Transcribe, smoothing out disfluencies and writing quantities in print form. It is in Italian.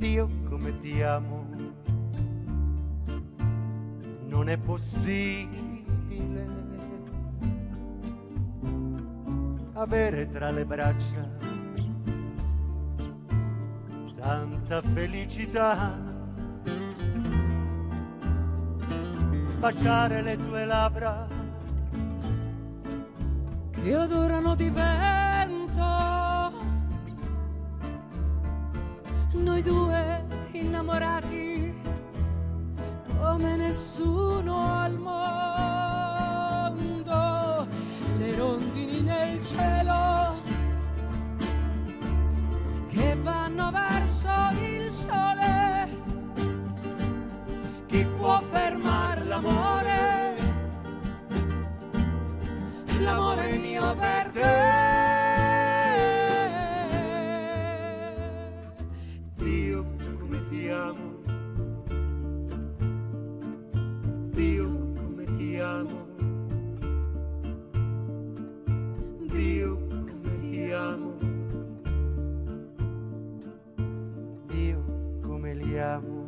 Dio come ti amo, non è possibile avere tra le braccia tanta felicità, baciare le tue labbra che odorano di vento, noi due innamorati come nessuno al mondo, le rondini nel cielo che vanno verso il sole, chi può fermare l'amore, l'amore mio per te. Dio come ti amo, Dio come ti amo, Dio come ti amo, Dio come li amo.